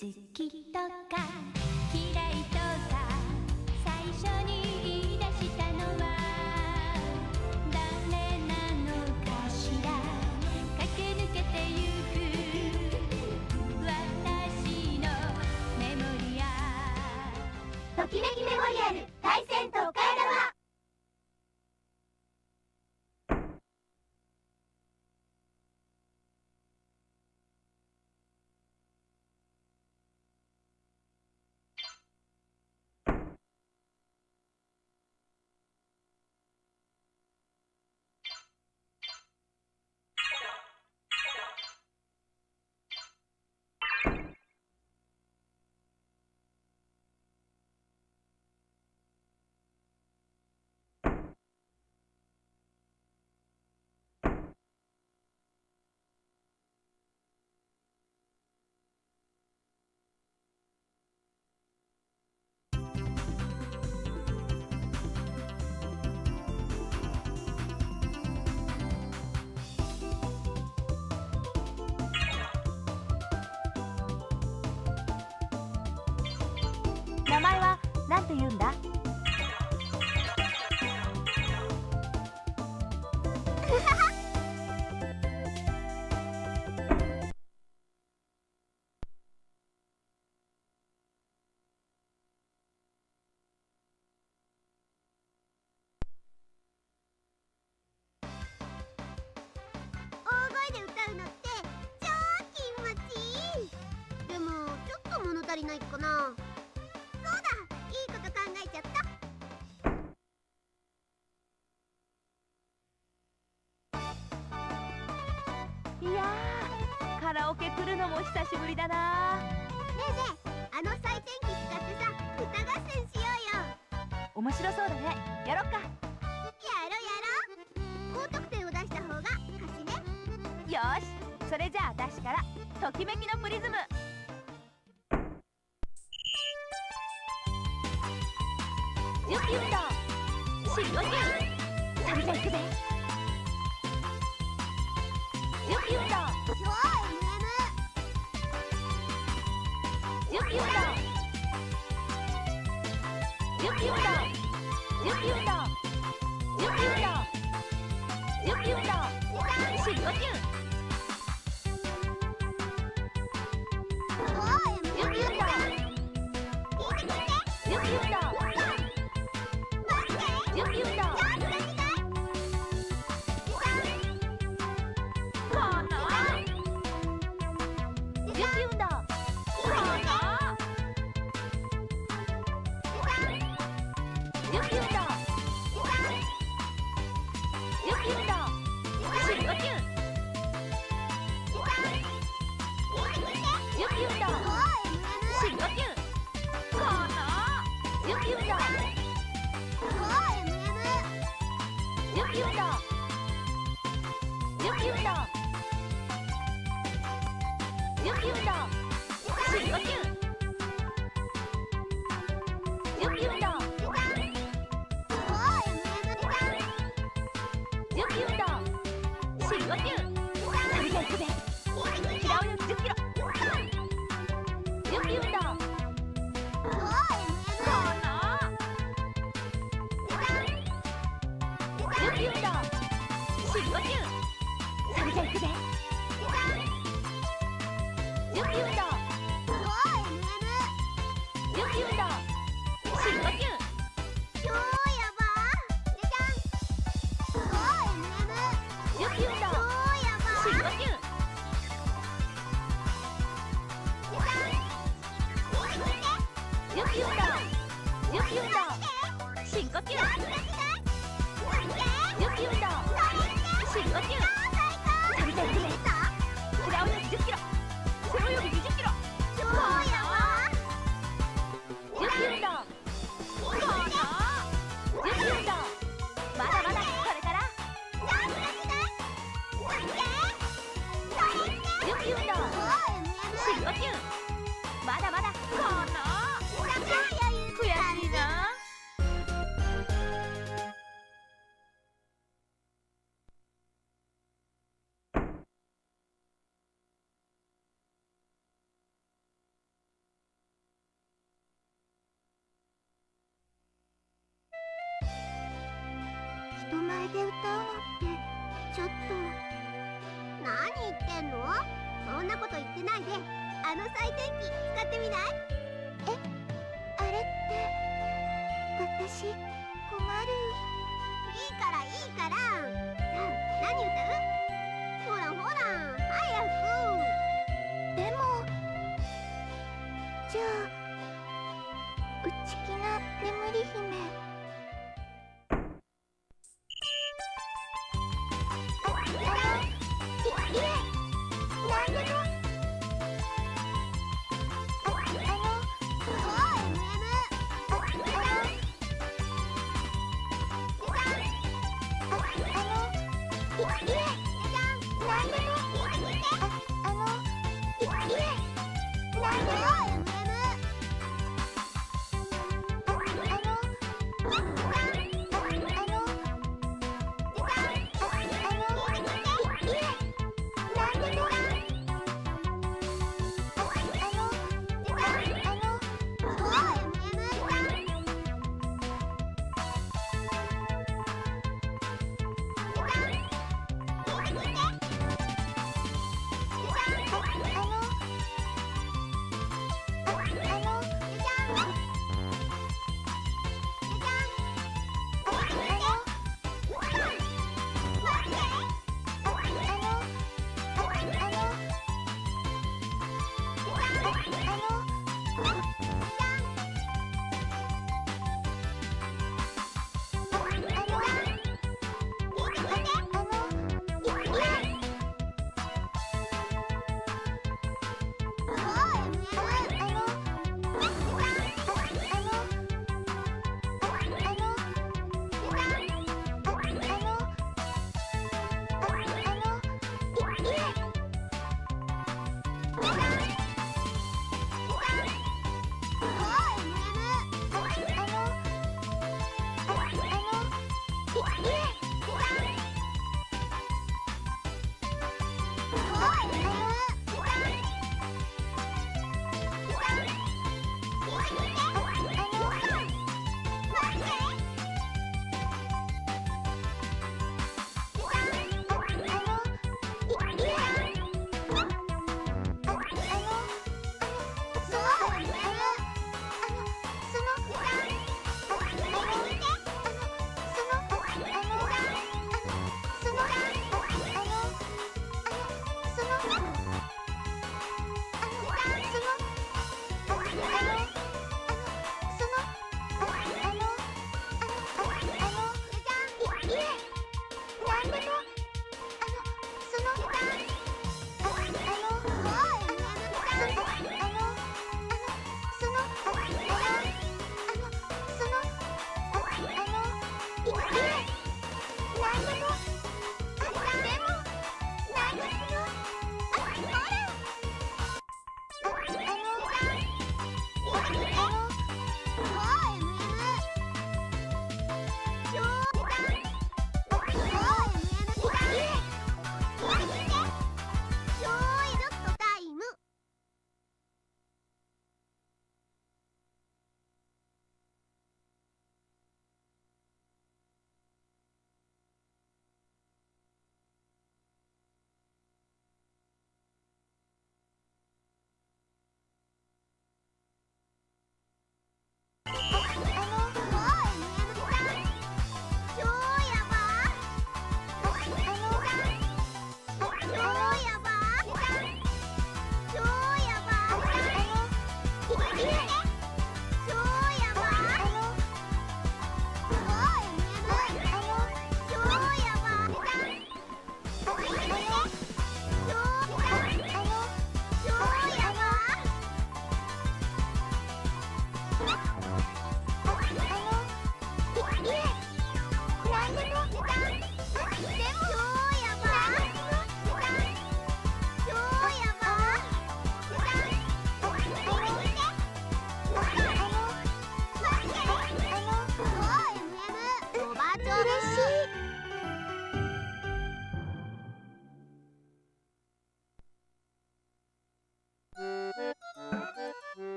きとか嫌いとか最初に言い出したのは誰なのかしら。駆け抜けてゆく私のメモリア。ときめきメモリアル対戦特化玉。 名前は何て言うんだ？ 大声で歌うのって超気持ちいい。でもちょっと物足りないかな。そうだ、いいこと考えちゃった。 いやー、カラオケ来るのも久しぶりだな。 ねえねえ、あの採点機使ってさ、歌合戦しようよ。 面白そうだね。やろっか。 やろやろ。高得点を出した方が勝ちね。 よーし、それじゃあ私からときめきのプリズム。準備運動深呼吸。それじゃいくぜ。準備運動超 MM。 準備運動準備運動準備運動準備運動準備運動深呼吸。準備運動準備運動準備運動まだまだこの悔しいな。 人前で歌うのってちょっと。何言ってんの？そんなこと言ってないで、あの採点機使ってみない？あれって私困る。いいからいいから。さあ、何歌う？ほらほら、早く。でもじゃあ、内気な眠り姫。いえ、なんでも。おい、MM。なんでも。